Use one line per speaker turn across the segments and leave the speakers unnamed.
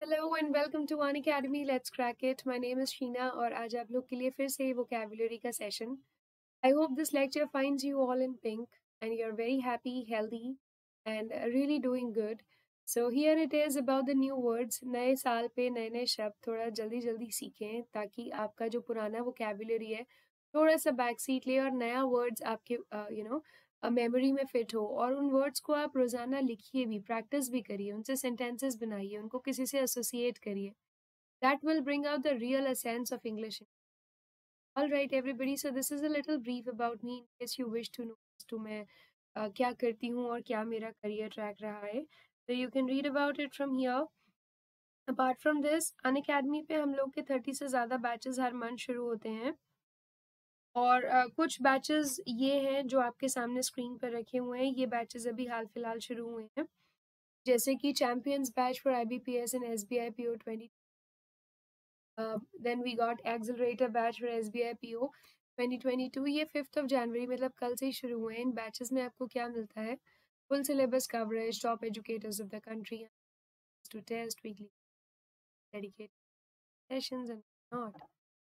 Hello and welcome to one academy let's crack it. My name is Sheena और आज आप लोग के लिए फिर से वोकैबुलरी का session. I hope this lecture finds you all in pink and you are very happy, healthy and really doing good. So here it is about the new words. नए साल पे नए नए शब्द थोड़ा जल्दी जल्दी सीखें ताकि आपका जो पुराना वोकैबुलरी है थोड़ा सा बैक सीट ले और नया वर्ड्स आपके मेमोरी में फिट हो। और उन वर्ड्स को आप रोज़ाना लिखिए भी, प्रैक्टिस भी करिए, उनसे सेंटेंसेस बनाइए, उनको किसी से एसोसिएट करिए। That will bring out the real essence of English. All right everybody, so this is a little brief about me in case you wish to know too मैं क्या करती हूँ और क्या मेरा करियर ट्रैक रहा है। तो you can read about it from here. Apart from this, Unacademy पे हम लोग के 30 से ज़्यादा बैचेस हर मंथ शुरू होते हैं और कुछ बैचेस ये हैं जो आपके सामने स्क्रीन पर रखे हुए हैं। ये बैचेस अभी हाल फिलहाल शुरू हुए हैं, जैसे कि champions batch for IBPS and SBI PO 20। Then we got accelerator batch for SBI PO 2022। ये 5 जनवरी मतलब कल से ही शुरू हुए हैं। इन बैचेस में आपको क्या मिलता है? Full syllabus coverage, top educators of the country to test, weekly dedicated sessions and not.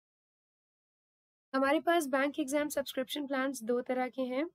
हमारे पास बैंक एग्जाम सब्सक्रिप्शन प्लान्स दो तरह के हैं।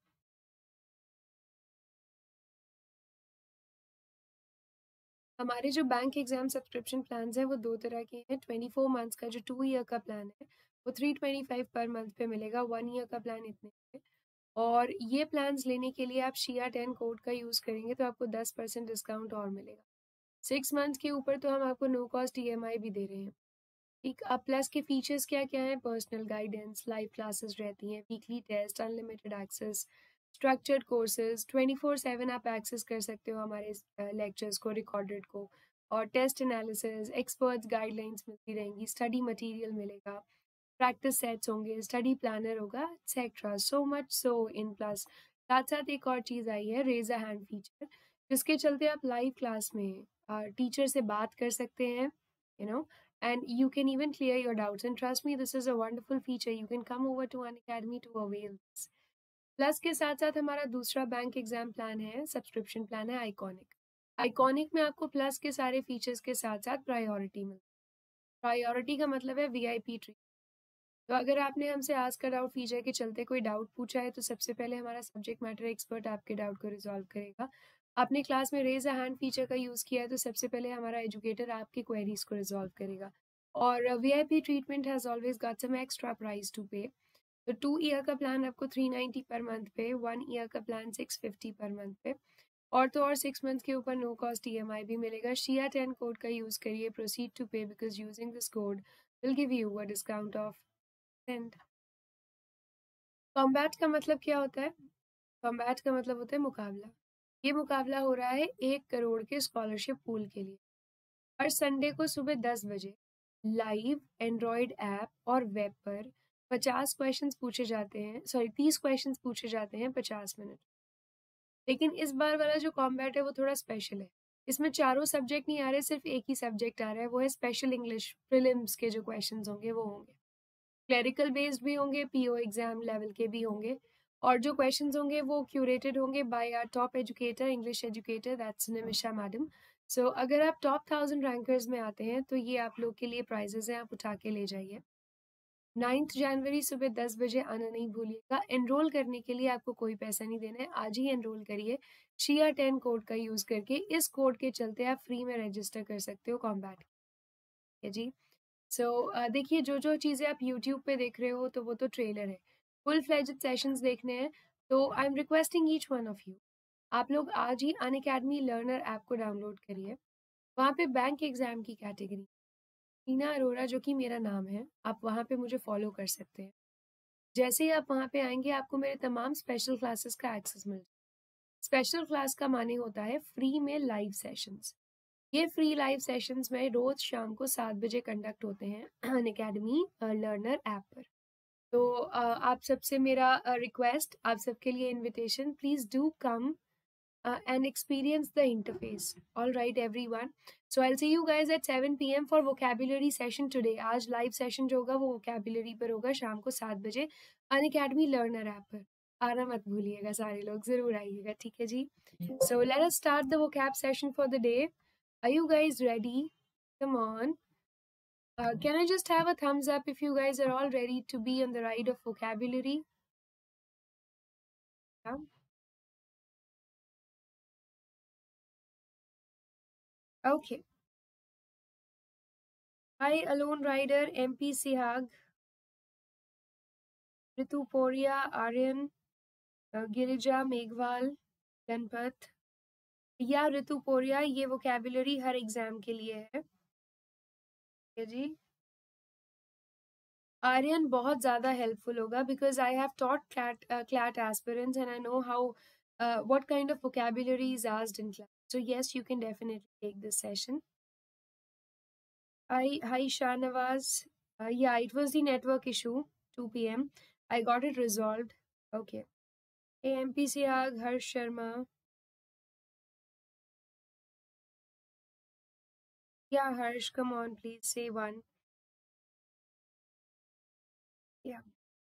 हमारे जो बैंक एग्जाम सब्सक्रिप्शन प्लान्स हैं वो दो तरह के हैं। 24 मंथ्स का जो 2 ईयर का प्लान है वो 325 पर मंथ पे मिलेगा। 1 ईयर का प्लान इतने पे। और ये प्लान्स लेने के लिए आप शिया 10 कोड का यूज़ करेंगे तो आपको 10% डिस्काउंट और मिलेगा। 6 मंथ्स के ऊपर तो हम आपको नो कॉस्ट EMI भी दे रहे हैं। ठीक, अब प्लस के फीचर्स क्या क्या हैं? पर्सनल गाइडेंस, लाइव क्लासेस रहती हैं, weekly test, unlimited access, structured courses, 24/7 आप एक्सेस कर सकते हो हमारे लेक्चर्स को, रिकॉर्डेड को, और टेस्ट एनालिसिस, एक्सपर्ट्स गाइडलाइंस मिलती रहेंगी, स्टडी मटेरियल मिलेगा, प्रैक्टिस सेट्स होंगे, स्टडी प्लानर होगा, etcetera. So much so in Plus. साथ साथ एक और चीज़ आई है, रेज अ हैंड फीचर, जिसके चलते आप लाइव क्लास में टीचर से बात कर सकते हैं, you know, and you can even clear your doubts, and trust me, this is a wonderful feature. You can come over to Unacademy to avail this. Plus के साथ साथ हमारा दूसरा बैंक एग्जाम प्लान है, सब्सक्रिप्शन प्लान है Iconic. Iconic में आपको plus के सारे फीचर्स के साथ साथ प्रायोरिटी मिलती है। प्रायोरिटी का मतलब है VIP ट्रीट। तो अगर आपने हमसे आज का डाउट फीचर के चलते कोई डाउट पूछा है तो सबसे पहले हमारा सब्जेक्ट मैटर एक्सपर्ट आपके डाउट को रिजॉल्व करेगा। आपने क्लास में रेज अ हैंड फीचर का यूज़ किया है तो सबसे पहले हमारा एजुकेटर आपकी क्वेरीज को रिजॉल्व करेगा। और VIP treatment has always got some extra price to pay. तो 2 ईयर का प्लान आपको 390 पर मंथ पे, 1 ईयर का प्लान 650 पर मंथ पे, और तो और 6 मंथ के ऊपर नो कॉस्ट EMI भी मिलेगा। शिया 10 कोड का यूज़ करिए, proceed to pay, because using this code will give you a discount of 10। Combat का मतलब क्या होता है? कॉम्बैट का मतलब होता है मुकाबला। ये मुकाबला हो रहा है 1 करोड़ के स्कॉलरशिप पूल के लिए। हर संडे को सुबह 10 बजे लाइव एंड्रॉयड ऐप और वेब पर 50 क्वेश्चंस पूछे जाते हैं, सॉरी 30 क्वेश्चंस पूछे जाते हैं 50 मिनट। लेकिन इस बार वाला जो कॉम्बैट है वो थोड़ा स्पेशल है। इसमें चारों सब्जेक्ट नहीं आ रहे, सिर्फ एक ही सब्जेक्ट आ रहा है, वो है स्पेशल इंग्लिश। प्रीलिम्स के जो क्वेश्चंस होंगे वो होंगे, क्लेरिकल बेस्ड भी होंगे, PO एग्जाम लेवल के भी होंगे, और जो क्वेश्चंस होंगे वो क्यूरेटेड होंगे by our top educator, English educator, that's Nimisha madam. सो अगर आप टॉप 1000 रैंकर्स में आते हैं तो ये आप लोग के लिए प्राइजेस हैं, आप उठा के ले जाइए। 9 जनवरी सुबह 10 बजे आना नहीं भूलिएगा। एनरोल करने के लिए आपको कोई पैसा नहीं देना है, आज ही एनरोल करिए शिया 10 कोड का यूज़ करके। इस कोड के चलते आप फ्री में रजिस्टर कर सकते हो कॉम्बैट है जी। सो देखिए, जो जो चीज़ें आप यूट्यूब पे देख रहे हो तो वो तो ट्रेलर है। फुल फ्लेज्ड सेशंस देखने हैं तो I am requesting each one of you, आप लोग आज ही अनअकैडमी लर्नर ऐप को डाउनलोड करिए। वहाँ पे बैंक एग्जाम की कैटेगरी टीना अरोरा, जो कि मेरा नाम है, आप वहाँ पे मुझे फॉलो कर सकते हैं। जैसे ही आप वहाँ पे आएंगे आपको मेरे तमाम स्पेशल क्लासेस का एक्सेस मिल जाएगा। स्पेशल क्लास का माने होता है फ्री में लाइव सेशंस। ये फ्री लाइव सेशंस में रोज शाम को 7 बजे कंडक्ट होते हैं अनअकैडमी लर्नर ऐप पर। तो आप सबसे मेरा रिक्वेस्ट, आप सबके लिए invitation, please do come and experience the interface. All right, everyone. So I'll see you guys at 7 p.m. for vocabulary session today. आज live session जो होगा वो vocabulary पर होगा शाम को 7 बजे अनअकैडमी लर्नर ऐप पर। आना मत भूलिएगा, सारे लोग ज़रूर आइएगा, ठीक है जी। So let us start the vocab session for the day. Are you guys ready? Come on. Can I just have a thumbs up if you guys are all ready to be on the ride of vocabulary? Yeah. Okay. Hi, Alone Rider, MP Sihag, Ritu Poria, Aryan, Girija Meghwal, Ganpat या ऋतु पोरिया, ये vocabulary हर exam के लिए है। ठीक है जी। आर्यन बहुत ज़्यादा helpful होगा because I have taught CLAT aspirants and I know how what kind of vocabulary is asked in class. So yes, you can definitely take this session. Hi Shahnawaz. Yeah, it was the network issue, 2 p.m. I got it resolved. Okay. Hey, MPC Ag, Harsh Sharma. Yeah, Harsh, come on, please say one. Yeah.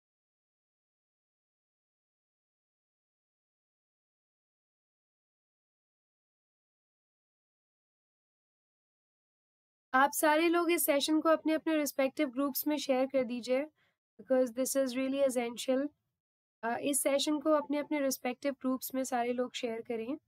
आप सारे लोग इस session को अपने अपने respective groups में share कर दीजिए because this is really essential. इस सेशन को अपने अपने रिस्पेक्टिव ग्रुप्स में सारे लोग शेयर करें।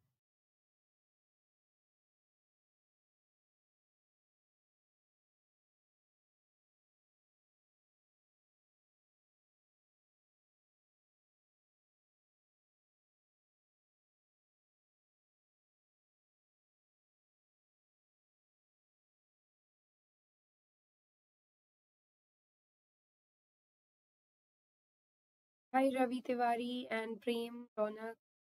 Hi Ravi Tiwari and Prem Raunak.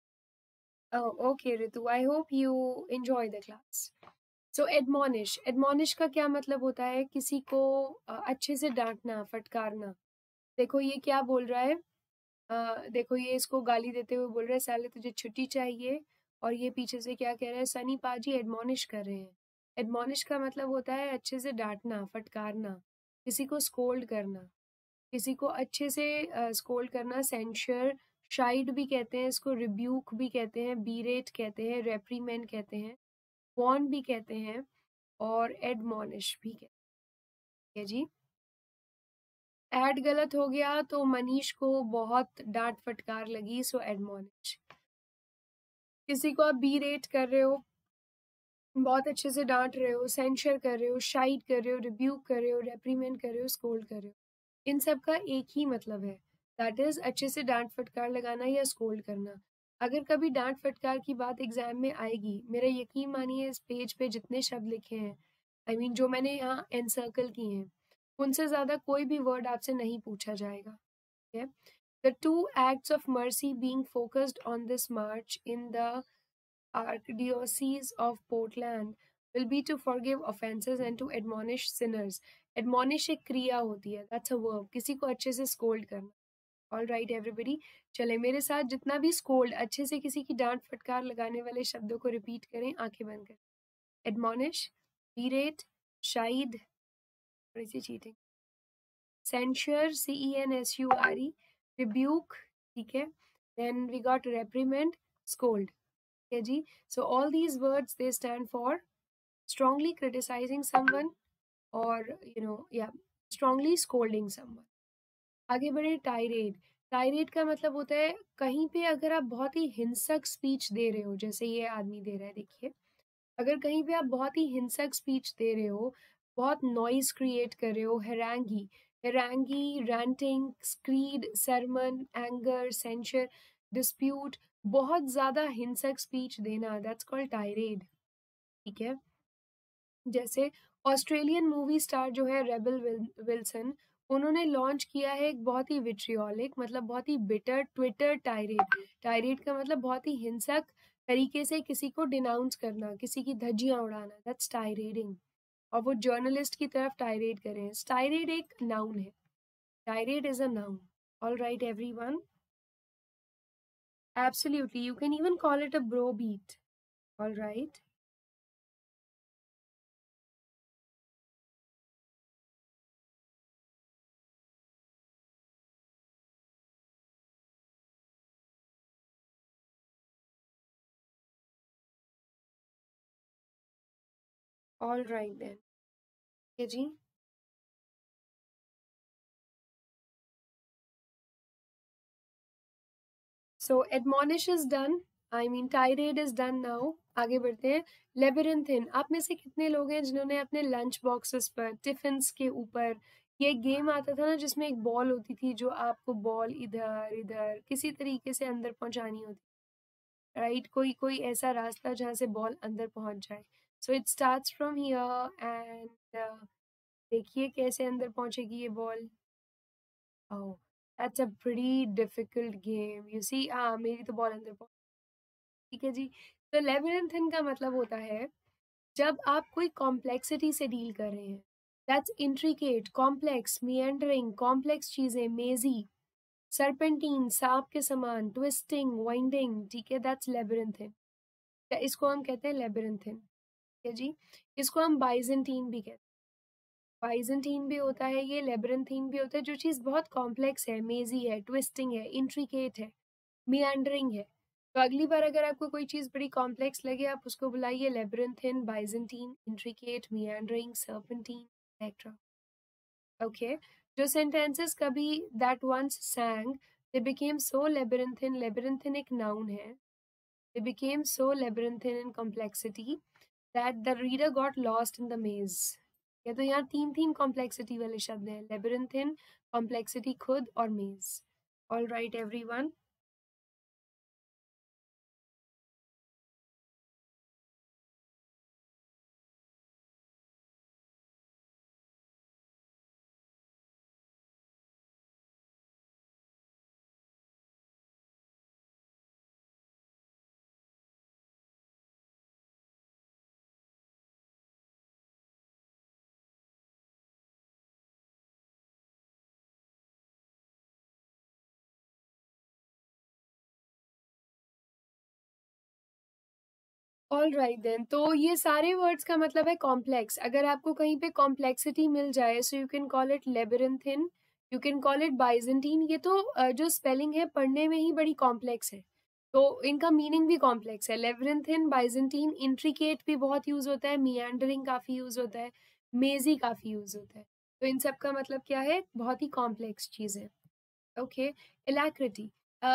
Okay Ritu, I hope you enjoy the class. So admonish, admonish का क्या मतलब होता है? किसी को अच्छे से डांटना, फटकारना। देखो ये क्या बोल रहा है, देखो ये इसको गाली देते हुए बोल रहा है साले तुझे छुट्टी चाहिए, और ये पीछे से क्या कह रहा है, सनी पाजी एडमोनिश कर रहे हैं। एडमोनिश का मतलब होता है अच्छे से डांटना, फटकारना, किसी को स्कोल्ड करना, किसी को अच्छे से स्कोल्ड करना। सेंशर, शाइड भी कहते हैं इसको, रिब्यूक भी कहते हैं, बीरेट कहते हैं, रेप्रीमेंड कहते हैं, वॉर्न भी कहते हैं, और एडमोनिश भी कहते हैं जी। ऐड गलत हो गया तो मनीष को बहुत डांट फटकार लगी, सो एडमोनिश। किसी को आप बी रेट कर रहे हो, बहुत अच्छे से डांट रहे हो, सेंशर कर रहे हो, शाइड कर रहे हो, रिब्यूक कर रहे हो, रेप्रीमेंड कर रहे हो, स्कोल्ड कर रहे हो, इन सब का एक ही मतलब है, दैट इज अच्छे से डांट फटकार लगाना या स्कोल्ड करना। अगर कभी डांट फटकार की बात एग्जाम में आएगी, मेरा यकीन मानिए इस पेज पे जितने शब्द लिखे हैं, आई मीन जो मैंने यहाँ एनसर्कल किए हैं, उनसे ज्यादा कोई भी वर्ड आपसे नहीं पूछा जाएगा। Okay? The two acts of mercy being focused on this march in the Archdiocese of Portland will be to forgive offenses and to admonish sinners. Admonish एक क्रिया होती है, that's a verb, किसी को अच्छे से scold करना। All right everybody, चले मेरे साथ जितना भी scold, अच्छे से किसी की डांट फटकार लगाने वाले शब्दों को रिपीट करें, आंखें बंद करें। Admonish, berate, chide, थोड़ी सी cheating, censure, censure, rebuke, ठीक है, then we got reprimand, scold, ठीक है जी। So all these words they stand for strongly criticizing someone or yeah, strongly scolding someone। आगे बढ़े, टायरेड। टायरेड का मतलब होता है कहीं पे अगर आप बहुत ही हिंसक स्पीच दे रहे हो, जैसे ये आदमी दे रहा है, देखिए, अगर कहीं पे आप बहुत ही हिंसक स्पीच दे रहे हो, बहुत नॉइज क्रिएट कर रहे हो, harangue, harangue, ranting, screed, sermon, anger, censure, dispute, बहुत ज्यादा हिंसक स्पीच देना, दैट्स कॉल्ड टायरेड। ठीक है, जैसे ऑस्ट्रेलियन मूवी स्टार जो है रेबल विल्सन, उन्होंने लॉन्च किया है एक बहुत ही विट्रियोलिक, मतलब बहुत ही बिटर ट्विटर टायरेड। टायरेड का मतलब बहुत ही हिंसक तरीके से किसी को डिनाउंस करना, किसी की धज्जियां उड़ाना, दैट्स टायरेडिंग। और वो जर्नलिस्ट की तरफ टायरेड करें। टायरेड एक नाउन है, tirade is a noun. All right everyone, absolutely, you can even call it a browbeat. All right, all right then. है जी। So admonish is done, I mean tirade is done now. आगे बढ़ते हैं। लेबिरिंथिन, आप में से कितने लोग हैं जिन्होंने अपने लंच बॉक्सेस पर, टिफिन्स के ऊपर, ये गेम आता था ना जिसमें एक बॉल होती थी जो आपको बॉल इधर इधर किसी तरीके से अंदर पहुंचानी होती, राइट? कोई कोई ऐसा रास्ता जहाँ से बॉल अंदर पहुंच जाए। So it starts from here and देखिए कैसे अंदर पहुंचेगी ये ball. Oh, that's a pretty difficult game. You see, हाँ मेरी तो बॉल अंदर पहुंच, ठीक है जी। तो लेबिरिंथिन का मतलब होता है जब आप कोई कॉम्प्लेक्सिटी से डील कर रहे हैं। That's intricate, complex, meandering, complex चीजें, मेजी, सरपेंटीन, सांप के समान, ट्विस्टिंग, वाइंडिंग, ठीक है, दैट्स लेबिरिंथिन। इसको हम कहते हैं लेबिरिंथिन, ठीक है जी। इसको हम बाइजेंटीन भी कहते हैं। बाइजेंटीन भी होता है ये, लेबिरिंथीन भी होता है, जो चीज़ बहुत कॉम्प्लेक्स है, मेजी है, ट्विस्टिंग है, इंट्रिकेट है, मिएंडरिंग है। तो अगली बार अगर आपको कोई चीज़ बड़ी कॉम्प्लेक्स लगे, आप उसको बुलाइए labyrinthine, Byzantine, intricate, meandering, serpentine, etcetera. Okay. जो सेंटेंसेस कभी that once sang they became so labyrinthine, labyrinthine एक नाउन है। They became so labyrinthine in complexity that the reader got lost in the maze. या तो यहाँ तीन तीन complexity वाले शब्द हैं, लेबिरिंथिन, कॉम्प्लेक्सिटी खुद और maze. All right everyone. All right then, तो ये सारे वर्ड्स का मतलब है कॉम्प्लेक्स। अगर आपको कहीं पे कॉम्प्लेक्सिटी मिल जाए, so you can call it labyrinthine, you can call it Byzantine. ये तो जो स्पेलिंग है पढ़ने में ही बड़ी कॉम्प्लेक्स है, तो इनका मीनिंग भी कॉम्प्लेक्स है। लेबिरिंथिन, बाइजेंटीन, इंट्रिकेट भी बहुत यूज होता है, मियांडरिंग काफी यूज होता है, मेजी काफी यूज होता है। तो इन सब का मतलब क्या है? बहुत ही कॉम्प्लेक्स चीज है। ओके। इलैक्रिटी,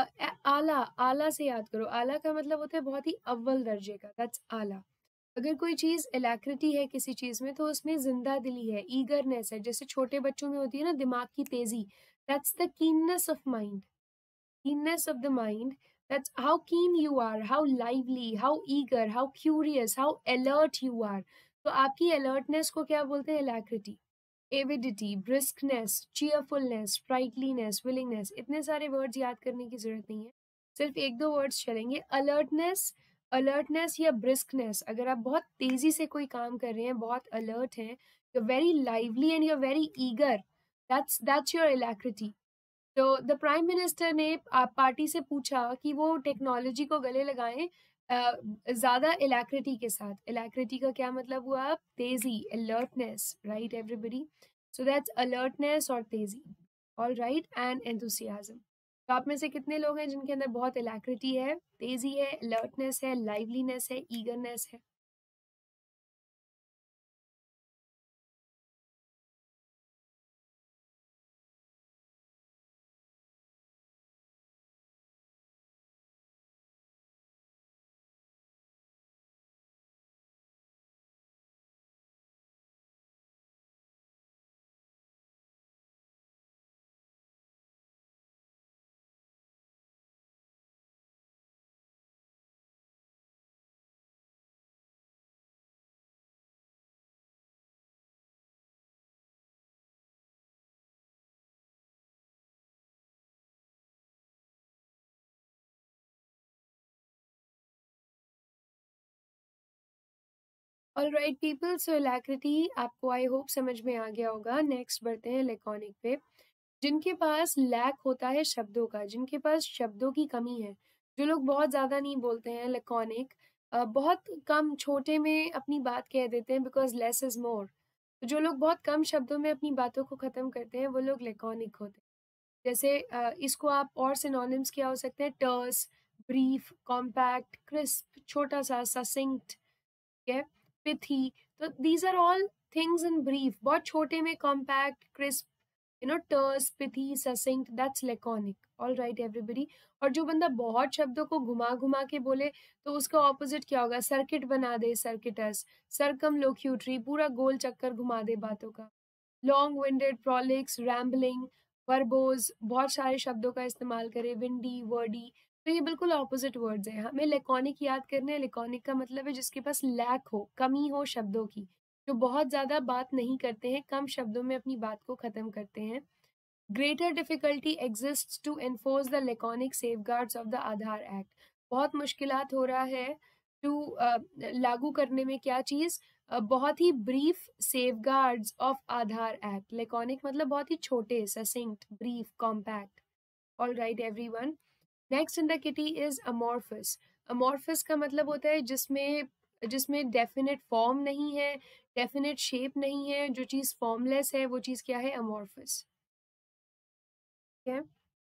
आला, आला से याद करो, आला का मतलब होता है बहुत ही अव्वल दर्जे का, दैट्स आला। अगर कोई चीज इलैक्रिटी है किसी चीज में, तो उसमें जिंदा दिली है, ईगरनेस है, जैसे छोटे बच्चों में होती है ना दिमाग की तेजी, that's the keenness of mind, keenness of the mind. That's how keen you are, how lively, how eager, how curious, how alert you are. तो आपकी alertness को क्या बोलते हैं? alacrity, avidity, briskness, cheerfulness, sprightliness, willingness। इतने सारे words याद करने की जरूरत नहीं है, सिर्फ एक दो words चलेंगे। alertness, alertness या briskness, अगर आप बहुत तेजी से कोई काम कर रहे हैं, बहुत alert हैं, you're very lively and you're very eager, that's your alacrity। तो द प्राइम मिनिस्टर ने पार्टी से पूछा कि वो टेक्नोलॉजी को गले लगाएं ज्यादा इलैक्रिटी के साथ। इलैक्रिटी का क्या मतलब हुआ? तेजी, alertness, right everybody? So that's alertness और तेजी। All right, and enthusiasm. तो आप में से कितने लोग हैं जिनके अंदर बहुत इलैक्रिटी है, तेजी है, अलर्टनेस है, लाइवलीनेस है, ईगरनेस है? All right people, so alacrity आपको आई होप समझ में आ गया होगा। नेक्स्ट बढ़ते हैं लेकॉनिक पे। जिनके पास लैक होता है शब्दों का, जिनके पास शब्दों की कमी है, जो लोग बहुत ज़्यादा नहीं बोलते हैं, लेकॉनिक, बहुत कम छोटे में अपनी बात कह देते हैं, बिकॉज लेस इज मोर। तो जो लोग बहुत कम शब्दों में अपनी बातों को ख़त्म करते हैं, वो लोग लेकॉनिक होते हैं। जैसे इसको आप और सिनोनिम्स क्या हो सकते हैं? टर्स, ब्रीफ, कॉम्पैक्ट, क्रिस्प, छोटा सा, ससिंक्ट, है, पिथी। तो these are all things in brief, बहुत छोटे में, compact, crisp, terse, pithy, succinct, that's laconic. All right everybody. और जो बंदा बहुत शब्दों को घुमा घुमा के बोले तो उसका ऑपोजिट क्या होगा? सर्किट बना दे, सर्किटस, सर्कमलोक्यूटरी, पूरा गोल चक्कर घुमा दे बातों का। Long winded, prolix, rambling, verbose, बहुत सारे शब्दों का इस्तेमाल करे, विंडी, वर्डी। तो ये बिल्कुल ऑपोजिट वर्ड्स हैं। हमें लेकॉनिक याद करने हैं। लेकॉनिक का मतलब है जिसके पास लैक हो, कमी हो शब्दों की, जो बहुत ज्यादा बात नहीं करते हैं, कम शब्दों में अपनी बात को खत्म करते हैं। Greater difficulty exists to enforce the laconic safeguards of the Aadhaar act. बहुत मुश्किलात हो रहा है टू लागू करने में, क्या चीज? बहुत ही brief safeguards of Aadhaar act. Laconic मतलब बहुत ही छोटे, succinct, brief, compact. All right everyone. Next in the kitty is amorphous. Amorphous का मतलब होता है जिसमें जिसमें डेफिनेट फॉर्म नहीं है, डेफिनेट शेप नहीं है, जो चीज फॉर्मलेस है वो चीज क्या है? अमॉर्फस। ठीक है।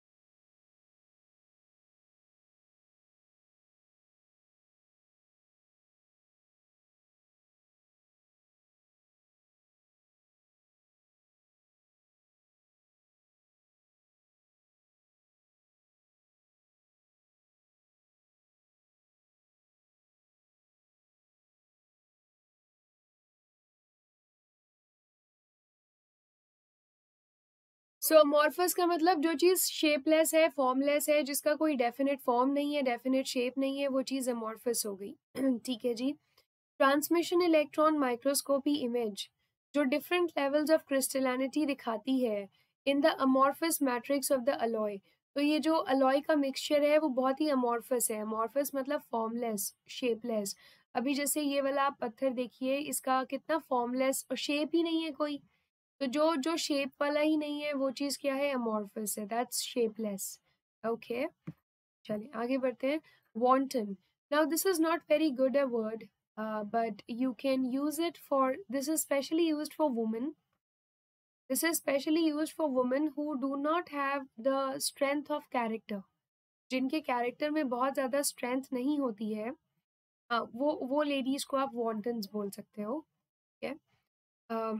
सो अमॉर्फस का मतलब जो चीज शेपलेस है, फॉर्मलेस है, जिसका कोई डेफिनेट फॉर्म नहीं है, डेफिनेट शेप नहीं है, वो चीज अमॉर्फस हो गई। ठीक है जी। ट्रांसमिशन इलेक्ट्रॉन माइक्रोस्कोपी इमेज जो डिफरेंट लेवल्स ऑफ क्रिस्टलिनिटी दिखाती है in the amorphous matrix of the alloy. तो ये जो अलॉय का मिक्सचर है वो बहुत ही अमॉर्फस है। अमॉर्फस मतलब फॉर्मलेस, शेपलेस। अभी जैसे ये वाला आप पत्थर देखिए, इसका कितना फॉर्मलेस और शेप ही नहीं है कोई। तो जो जो शेप वाला ही नहीं है वो चीज क्या है? अमॉर्फस है, दैट्स शेपलेस। ओके, चलिए आगे बढ़ते हैं। wanton, now this is not very good a word, but you can use it for, this is specially used for women. This is specially used for women who do not have the strength of character, जिनके character में बहुत ज्यादा strength नहीं होती है। हाँ, वो ladies को आप वॉन्टन्स बोल सकते हो। ठीक है।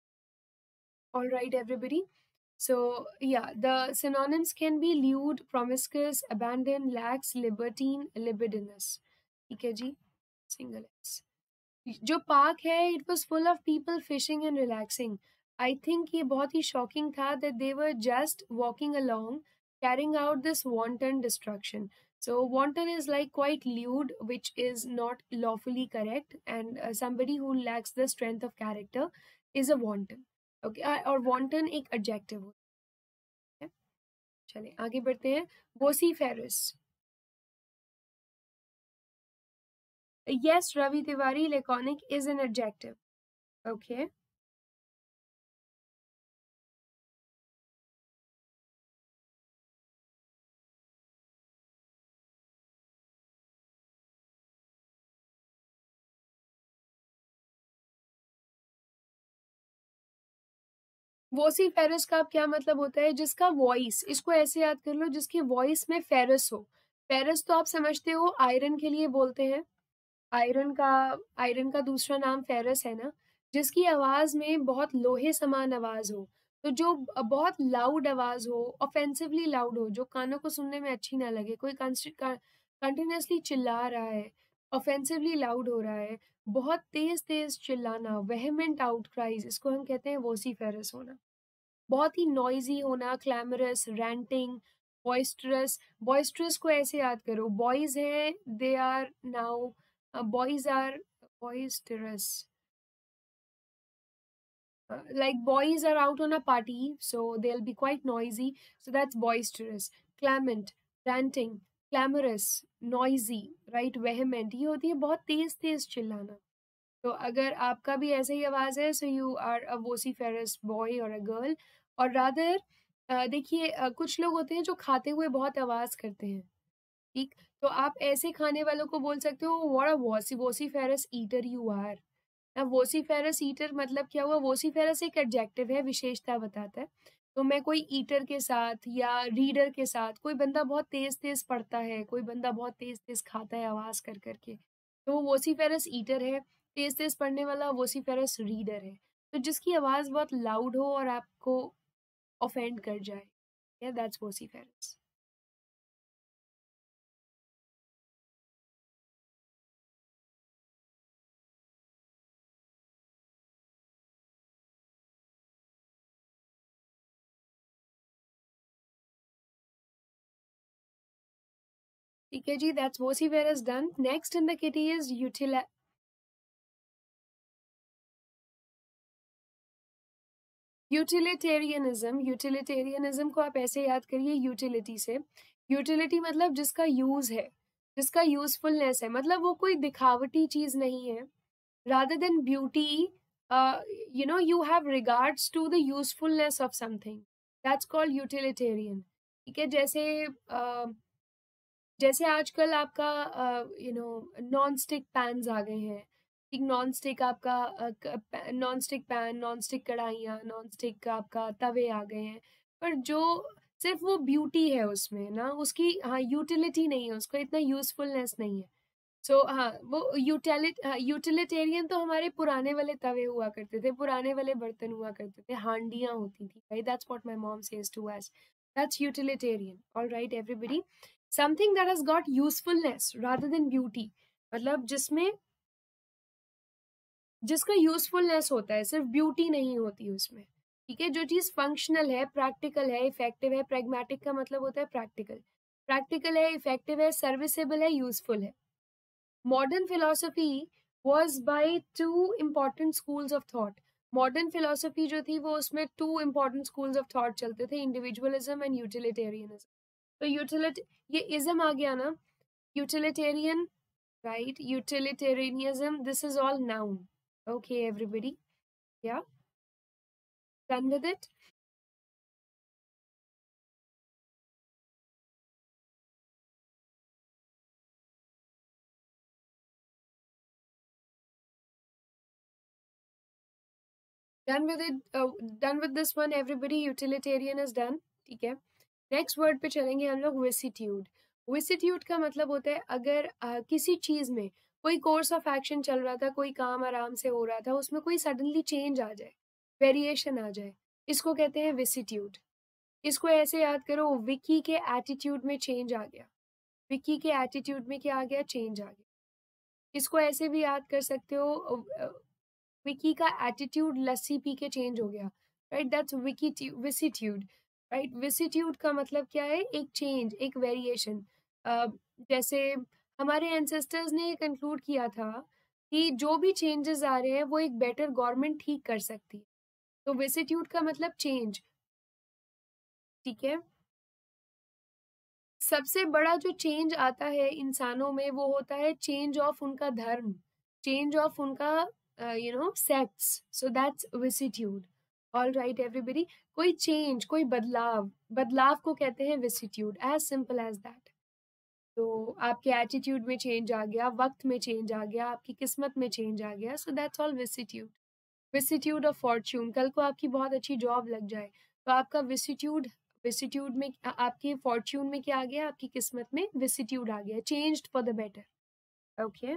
All right, everybody. So, yeah, the synonyms can be lewd, promiscuous, abandoned, lax, libertine, libidinous. ठीक है जी, single S. जो पार्क है, it was full of people fishing and relaxing. I think ये बहुत ही shocking था that they were just walking along, carrying out this wanton destruction. So wanton is like quite lewd, which is not lawfully correct, and somebody who lacks the strength of character is a wanton. Okay, और wanton एक adjective होता है। चलिए आगे बढ़ते हैं। vociferous. Yes, Ravi Tiwari, laconic is an adjective. Okay. वोसीफेरस का क्या मतलब होता है? जिसका वॉइस, इसको ऐसे याद कर लो, जिसकी वॉइस में फेरस हो। फेरस तो आप समझते हो आयरन के लिए बोलते हैं। आयरन का आयरन का दूसरा नाम फेरस है ना। जिसकी आवाज में बहुत लोहे समान आवाज हो, तो जो बहुत लाउड आवाज हो, ऑफेंसिवली लाउड हो, जो कानों को सुनने में अच्छी ना लगे, कोई कंटिन्यूअसली चिल्ला रहा है, ऑफेंसिवली लाउड हो रहा है, बहुत तेज तेज चिल्लाना, वेहेमेंट आउटक्राइज, इसको हम कहते हैं वोसीफेरस होना। बहुत ही नॉइजी होना, क्लैमरस, रैंटिंग, बॉइस्टरस। बॉइस्टरस को ऐसे याद करो, बॉयज हैं, they are now, boys are boisterous, like boys are out on a party, so they'll be quite noisy, so that's boisterous. Clamant, ranting, clamorous, noisy, right? Vehement, ये होती है बहुत तेज तेज चिल्लाना। तो अगर आपका भी ऐसे ही आवाज है, so you are a vociferous boy और अ गर्ल। और रादर देखिए, कुछ लोग होते हैं जो खाते हुए बहुत आवाज करते हैं। ठीक, तो आप ऐसे खाने वालों को बोल सकते हो, what a vociferous eater you are. अब वोसीफेरस ईटर मतलब क्या हुआ? वोसीफेरस एक एडजेक्टिव है, विशेषता बताता है। तो मैं कोई ईटर के साथ या रीडर के साथ, कोई बंदा बहुत तेज तेज पढ़ता है, कोई बंदा बहुत तेज तेज खाता है आवाज कर करके, तो वो वोसीफेरस ईटर है। तेज तेज पढ़ने वाला वोसिफेरस रीडर है, तो जिसकी आवाज बहुत लाउड हो और आपको ऑफेंड कर जाए, या दैट्स वोसिफेरस। ठीक है जी, that's vociferous done. Next in the kitty is utilitarianism. Utilitarianism को आप ऐसे याद करिए, यूटिलिटी से। यूटिलिटी मतलब जिसका यूज है, जिसका यूजफुलनेस है, मतलब वो कोई दिखावटी चीज नहीं है। rather than beauty, you have regards to the usefulness of something, that's called utilitarian। ठीक है, जैसे आजकल आपका नॉन स्टिक पैन्स आ गए हैं। एक नॉन स्टिक आपका non stick pan, non stick कढ़ाइयाँ, नॉन स्टिक आपका तवे आ गए हैं, पर जो सिर्फ वो ब्यूटी है उसमें ना, उसकी हाँ यूटिलिटी नहीं है, उसका इतना यूजफुलनेस नहीं है। हाँ, वो यूटिलिटेरियन तो हमारे पुराने वाले तवे हुआ करते थे, पुराने वाले बर्तन हुआ करते थे, हांडियां होती थी, right? That's what my mom says to us, that's utilitarian. Alright everybody, something that has got usefulness rather than beauty, मतलब जिसमें जिसका यूजफुलनेस होता है, सिर्फ ब्यूटी नहीं होती उसमें। ठीक है, जो चीज फंक्शनल है, प्रैक्टिकल है, इफेक्टिव है, प्रैग्मेटिक का मतलब होता है प्रैक्टिकल, प्रैक्टिकल है, इफेक्टिव है, सर्विसेबल है, यूजफुल है। Modern philosophy was by two important schools of thought। Modern philosophy जो थी वो उसमें two important schools of thought चलते थे, individualism and utilitarianism। तो ये ism आ गया ना, utilitarian, right? Utilitarianism, this is all noun। Okay, everybody, yeah, done with it? Done with it, done with this one, everybody, utilitarian is done। ठीक है, next word पे चलेंगे हम लोग, विसिट्यूड। विसिट्यूड का मतलब होता है अगर किसी चीज में कोई कोर्स ऑफ एक्शन चल रहा था, कोई काम आराम से हो रहा था, उसमें कोई सडनली चेंज आ जाए, वेरिएशन आ जाए, इसको कहते हैं विसिट्यूड। इसको ऐसे याद करो, विकी के एटीट्यूड में चेंज आ गया, विकी के एटीट्यूड में क्या आ गया, चेंज आ गया। इसको ऐसे भी याद कर सकते हो, विकी का एटीट्यूड लस्सी पी के चेंज हो गया, right? That's Vicky vicissitude, right? Vicissitude का मतलब क्या है, एक चेंज, एक वेरिएशन। जैसे हमारे एंसेस्टर्स ने कंक्लूड किया था कि जो भी चेंजेस आ रहे हैं वो एक बेटर गवर्नमेंट ठीक कर सकती है, तो विसिट्यूड का मतलब चेंज। ठीक है, सबसे बड़ा जो चेंज आता है इंसानों में वो होता है चेंज ऑफ उनका धर्म, चेंज ऑफ उनका sects, so that's vicissitude. All right everybody, कोई चेंज, कोई बदलाव, बदलाव को कहते हैं vicissitude, as simple as that. तो आपके एटीट्यूड में चेंज आ गया, वक्त में चेंज आ गया, आपकी किस्मत में चेंज आ गया, so that's all vicissitude. Vicissitude of fortune, कल को आपकी बहुत अच्छी जॉब लग जाए तो आपका विसिट्यूड, विसिट्यूड में आपकी फॉर्च्यून में क्या आ गया, आपकी किस्मत में विसिट्यूड आ गया, changed for the better. Okay,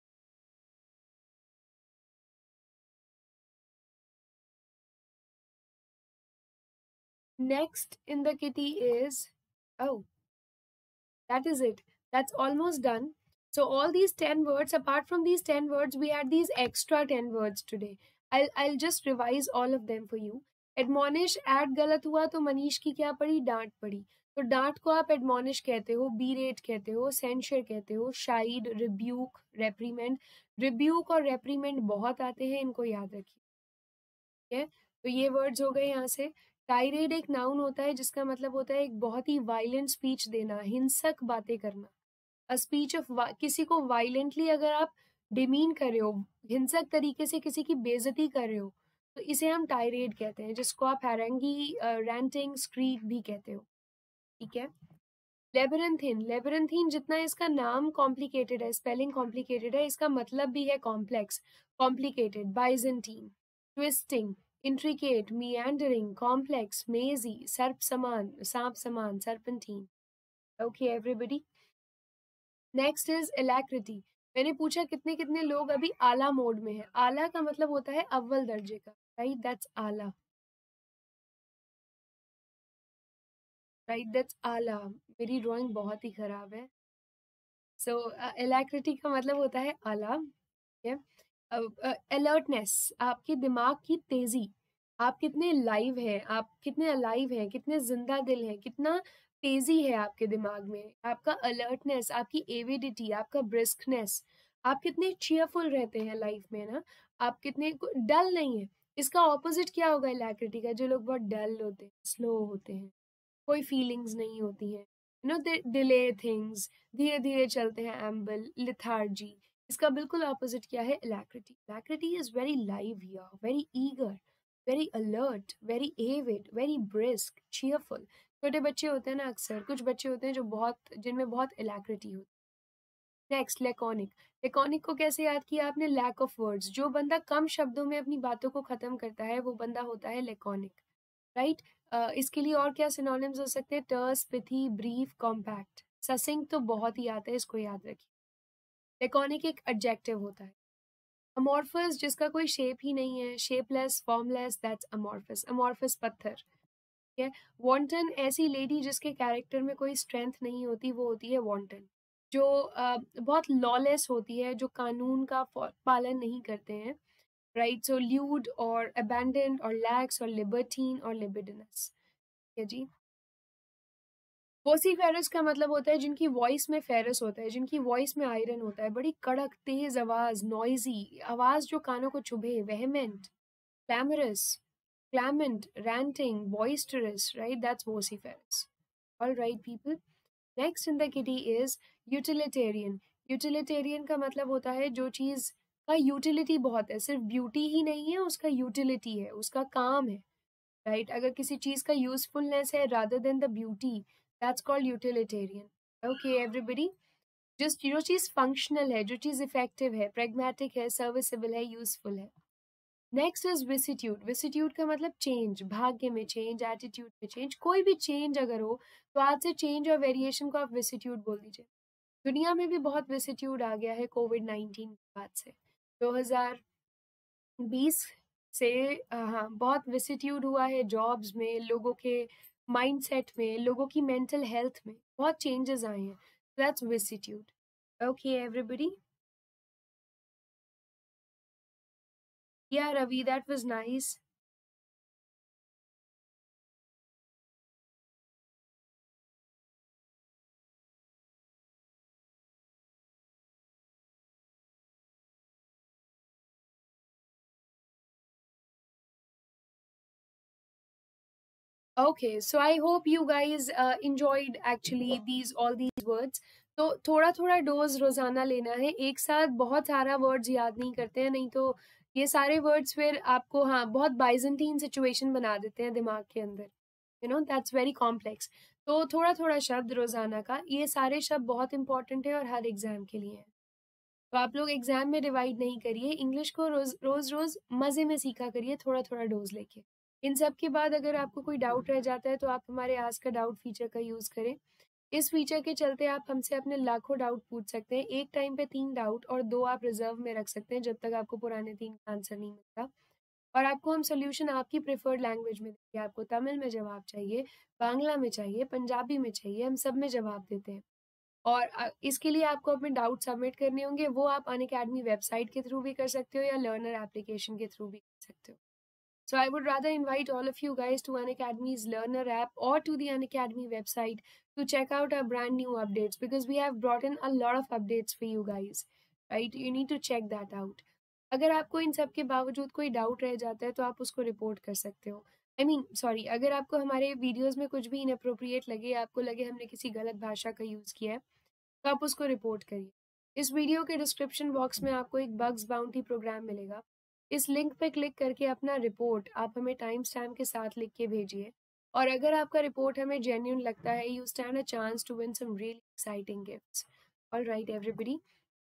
next in the kitty is, oh, that is it, that's almost done। So all these 10 words, apart from these 10 words, we had these extra 10 words today। I'll just revise all of them for you। Admonish, एड गलत हुआ तो मनीष की क्या पड़ी, डांट पड़ी। तो डांट को आप एडमोनिश कहते हो, बीरेट कहते हो, सेंशर कहते हो, शाइड, रिब्यूक, रेप्रीमेंट। रिब्यूक और रेप्रीमेंट बहुत आते हैं, इनको याद रखिए। ठीक है, तो ये वर्ड्स हो गए यहाँ से। टाइरेड एक नाउन होता है जिसका मतलब होता है एक बहुत ही वायलेंट स्पीच देना, हिंसक बातें करना। अ स्पीच ऑफ, किसी को वायलेंटली अगर आप डिमीन कर रहे हो, हिंसक तरीके से किसी की बेइज्जती कर रहे हो, तो इसे हम टायरेड कहते हैं, जिसको आप हैरेंगी, रैंटिंग, स्क्रीक भी कहते हो। ठीक है, लेबरंथीन, लेबरंथीन जितना इसका नाम कॉम्प्लिकेटेड है, स्पेलिंग कॉम्प्लिकेटेड है, इसका मतलब भी है complex, complicated. Byzantine, twisting, intricate, meandering, complex, mazy, सर्प समान, सांप समान, serpentine. Okay everybody, next is alacrity. मैंने पूछा कितने कितने लोग अभी आला मोड में हैं। आला का मतलब होता है अव्वल दर्जे का, राइट, दैट्स आला, राइट, दैट्स आला। मेरी ड्राइंग बहुत ही खराब है। सो एलैक्रिटी का मतलब होता है आला। अलर्टनेस, आपके दिमाग की तेजी, आप कितने लाइव हैं, आप कितने अलाइव हैं, कितने जिंदा दिल हैं, कितना तेजी है आपके दिमाग में, आपका अलर्टनेस, आपकी एविडिटी, आपका ब्रिस्कनेस, आप कितने चीयरफुल रहते हैं लाइफ में ना, आप कितने डल नहीं है। इसका ऑपोजिट क्या होगा इलैक्रिटी का? जो लोग बहुत डल होते हैं, स्लो होते हैं, कोई फीलिंग्स नहीं होती हैं, you know, they delay things, धीरे धीरे चलते हैं, एम्बल, लिथार्जी। इसका बिल्कुल ऑपोजिट क्या है? Alacrity. Alacrity is very live here, very eager, very alert, very avid, very brisk, cheerful. छोटे बच्चे होते हैं ना, अक्सर कुछ बच्चे होते हैं जो बहुत, जिनमें बहुत इलैक्रिटी होती है। नेक्स्ट, लेकॉनिक। लेकॉनिक को कैसे याद किया आपने? Lack of words. जो बंदा कम शब्दों में अपनी बातों को खत्म करता है वो बंदा होता है लेकॉनिक, राइट। इसके लिए और क्या सिनोनिम्स हो सकते हैं? Terse, pithy, brief, compact. Succinct तो बहुत ही आता है, इसको याद रखिए। लेकॉनिक एक एडजेक्टिव होता है। अमॉर्फस, जिसका कोई शेप ही नहीं है, shapeless, formless, that's amorphous. Amorphous पत्थर, ठीक है। वॉन्टन, ऐसी लेडी जिसके कैरेक्टर में कोई स्ट्रेंथ नहीं होती, वो होती है वॉन्टन। जो बहुत लॉलेस होती है, जो कानून का पालन नहीं करते हैं, राइट। सो ल्यूड और अबैंडन्ड और लैक्स और लिबर्टीन और लिबिडिनस, ठीक है जी। वोसीफेरस का मतलब होता है जिनकी वॉइस में फेरस होता है, जिनकी वॉइस में आयरन होता है, बड़ी कड़क तेज आवाज, नॉइजी आवाज जो कानों को चुभे, vehement, clamorous, clamant, ranting, boisterous, right, that's vociferous. All right people, next in the kitty is utilitarian. Utilitarian का मतलब होता है जो चीज का यूटिलिटी बहुत है, सिर्फ ब्यूटी ही नहीं है, उसका यूटिलिटी है, उसका काम है, राइट। अगर किसी चीज का यूजफुलनेस है rather than the beauty, that's called utilitarian. Okay everybody, just जो चीज फंक्शनल है, जो चीज इफेक्टिव है, प्रेगमेटिक है, सर्विसेबल है, यूजफुल है। Next is विसिट्यूड। विसिट्यूड का मतलब चेंज, भाग्य में चेंज, एटीट्यूड में चेंज, कोई भी चेंज अगर हो तो आज से चेंज और वेरिएशन को आप विसिट्यूड बोल दीजिए। दुनिया में भी बहुत विसिट्यूड आ गया है कोविड-19 के बाद से। 2020 से हाँ, बहुत विसिट्यूड हुआ है जॉब्स में, लोगों के माइंडसेट में, लोगों की मेंटल हेल्थ में बहुत चेंजेस आए हैं। That's विसिट्यूड। Okay everybody, yeah Ravi, that was nice. Okay, so I hope you guys enjoyed actually these all these words. तो थोड़ा थोड़ा डोज रोजाना लेना है, एक साथ बहुत सारा वर्ड्स याद नहीं करते हैं, नहीं तो ये सारे वर्ड्स फिर आपको हाँ बहुत बाइजेंटीन सिचुएशन बना देते हैं दिमाग के अंदर, you know, that's very complex. तो थोड़ा थोड़ा शब्द रोजाना का, ये सारे शब्द बहुत इंपॉर्टेंट है और हर एग्जाम के लिए है। तो आप लोग एग्जाम में डिवाइड नहीं करिए, इंग्लिश को रोज रोज रोज मजे में सीखा करिए, थोड़ा थोड़ा डोज लेके। इन सब के बाद अगर आपको कोई डाउट रह जाता है तो आप हमारे आस्क का डाउट फीचर का यूज करें। इस फीचर के चलते आप हमसे अपने लाखों डाउट पूछ सकते हैं, एक टाइम पे 3 डाउट और 2 आप रिजर्व में रख सकते हैं जब तक आपको पुराने 3 का आंसर नहीं मिलता। और आपको हम सोल्यूशन आपकी प्रेफर्ड लैंग्वेज में देंगे, आपको तमिल में जवाब चाहिए, बांग्ला में चाहिए, पंजाबी में चाहिए, हम सब में जवाब देते हैं। और इसके लिए आपको अपने डाउट सबमिट करने होंगे, वो आप अनअकैडमी वेबसाइट के थ्रू भी कर सकते हो या लर्नर एप्लीकेशन के थ्रू भी कर सकते हो। So I would rather invite all of you guys to Unacademy's Learner app or to the Unacademy website to check out our brand new updates, because we have brought in a lot of updates for you guys, right? You need to check that out. अगर आपको इन सब के बावजूद कोई doubt रह जाता है तो आप उसको रिपोर्ट कर सकते हो। सॉरी, अगर आपको हमारे वीडियोस में कुछ भी इनअप्रोप्रिएट लगे, आपको लगे हमने किसी गलत भाषा का यूज़ किया है, तो आप उसको रिपोर्ट करिए। इस वीडियो के डिस्क्रिप्शन बॉक्स में आपको एक बग्स बाउंटी प्रोग्राम मिलेगा, इस लिंक पे क्लिक करके अपना रिपोर्ट आप हमें टाइम स्टैम्प के साथ लिख के भेजिए। और अगर आपका रिपोर्ट हमें जेन्युइन लगता है, you stand a chance to win some really exciting gifts. All right everybody,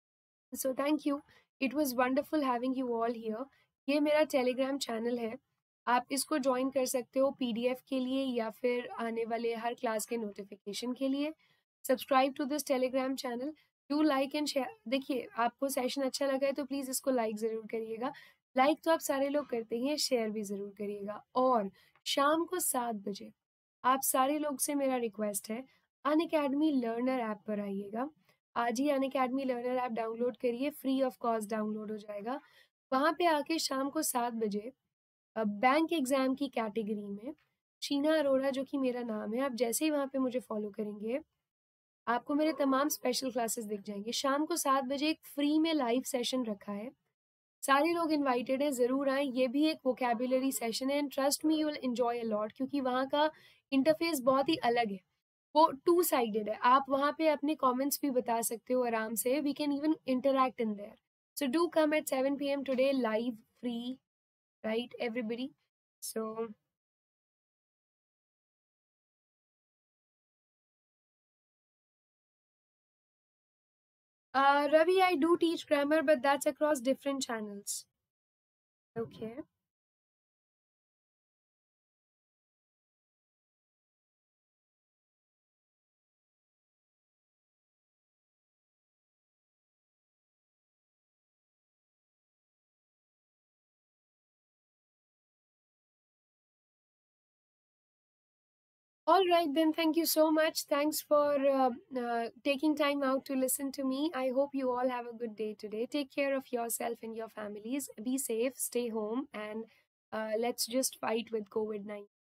so thank you, it was wonderful having you all here. ये मेरा टेलीग्राम चैनल है, आप इसको ज्वाइन कर सकते हो पीडीएफ के लिए या फिर आने वाले हर क्लास के नोटिफिकेशन के लिए। Subscribe to this Telegram channel. Do like and share. देखिए, आपको सेशन अच्छा लगा है तो प्लीज़ इसको लाइक ज़रूर करिएगा। लाइक तो आप सारे लोग करते ही हैं, शेयर भी ज़रूर करिएगा। और शाम को 7 बजे आप सारे लोग से मेरा रिक्वेस्ट है, अनअकैडमी लर्नर ऐप पर आइएगा। आज ही अनअकैडमी लर्नर ऐप डाउनलोड करिए, फ्री ऑफ कॉस्ट डाउनलोड हो जाएगा। वहाँ पे आके शाम को 7 बजे बैंक एग्ज़ाम की कैटेगरी में शीना अरोड़ा, जो कि मेरा नाम है, आप जैसे ही वहाँ पे मुझे फ़ॉलो करेंगे, आपको मेरे तमाम स्पेशल क्लासेस दिख जाएँगे। शाम को 7 बजे एक फ्री में लाइव सेशन रखा है। सारे लोग इनवाइटेड हैं, ज़रूर आएँ। ये भी एक वोकैब्युलरी सेशन है and trust me you will enjoy a lot, क्योंकि वहाँ का इंटरफ़ेस बहुत ही अलग है। वो टू साइडेड है। आप वहाँ पे अपने कमेंट्स भी बता सकते हो आराम से। We can even interact in there. So do come at 7 PM today, live, free, right everybody? So Ravi, I do teach grammar, but that's across different channels. Okay. All right, then. Thank you so much. Thanks for taking time out to listen to me. I hope you all have a good day today. Take care of yourself and your families. Be safe, stay home, and let's just fight with COVID-19.